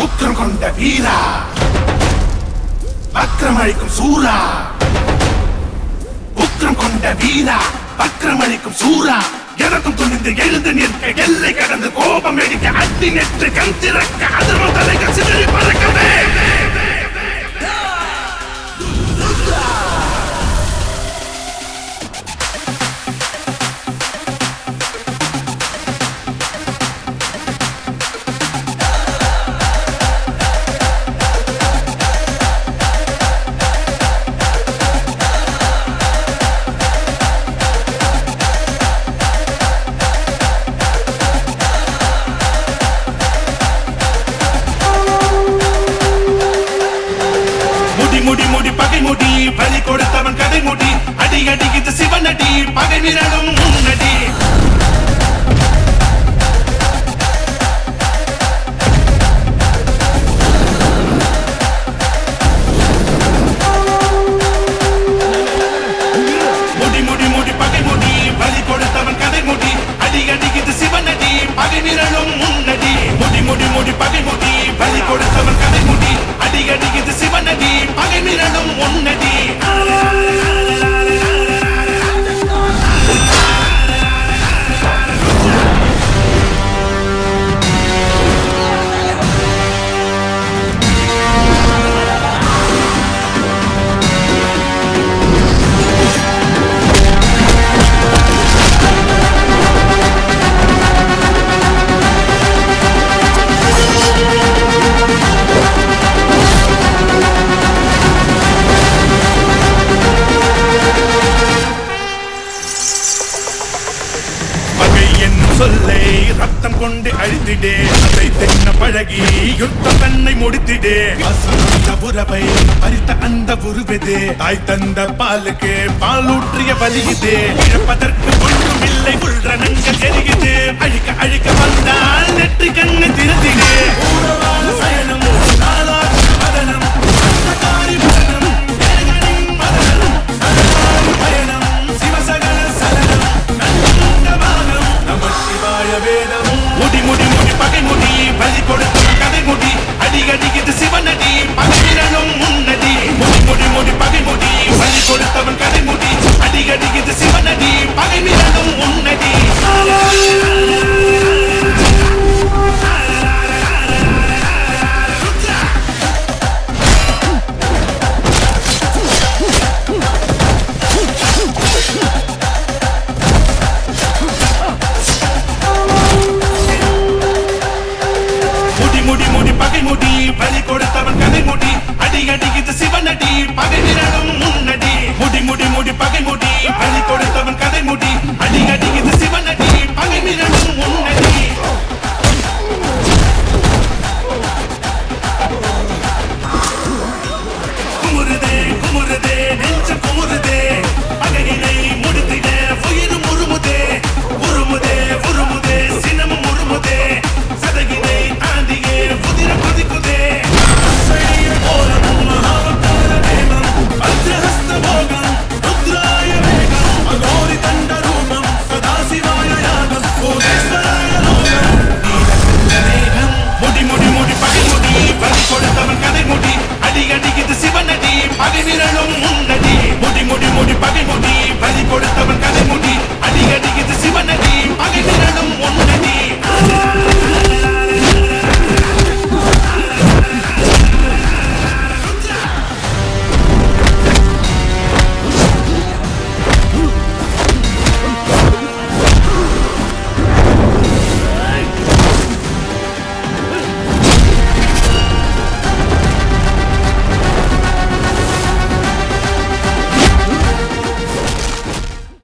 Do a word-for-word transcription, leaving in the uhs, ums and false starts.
உக்கிரம் கொண்ட வீரா வக்ரமளிக்கும் சூரா உக்கிரம் கொண்ட வீரா வக்ரமளிக்கும் சூரா எனக்கும் துணிந்து எழுந்து நிற்க எல்லை கடந்து கோபம் எடுக்க அத்தி நெற்று கண் திறக்க அதிர்வு தலைகள் சிதறி பறக்கவே முடி முடி பகை முடி பலி கொடுத்தவன் கதை முடி அடி அடிக்குது சிவனடி பகை நிரலும் முன்னடி முடி முடி முடி பகை முடி பலி கொடுத்தவன் கதை முடி அடி அடிக்குது சிவனடி பகை நிரலும் முன்னடி முடி முடி முடி பகை முடி பலி கொடுத்தவன் கதை முடி அடி அடிக்குது சிவனடி பகை நிரலும் முன்னடி சொல்லை ரத்தம் கொண்டு அழித்திடே அதை தென்ன பழகி யுத்தம் தன்னை முடித்திடே உறவை பறித்த அந்த உருவதே தாய் தந்த பாலுக்கு பாலூற்றிய வலியுதே இழப்பதற்கு ஒன்றும் இல்லை உள்ரணங்கள் எரியுது அழிக்க அழிக்க வந்தால் நெற்றி கண்ணை திருத்திடே பயணம் பதனம் பயணம் சிவசகல சலனம் முடி முடி முடி பகை முடி பலி கொடுத்தவன் கதை முடி அடி அடிக்குது சிவனடி பகை நிரலும் முன்னடி முடி முடி முடி பகை முடி பலி கொடுத்தவன் கதை முடி அடி அடிக்குது சிவனடி பகை நிரலும் முன்னடி முடி முடி பகை முடி பலி கொடுத்தவன் கதை முடி அடி அடிக்குது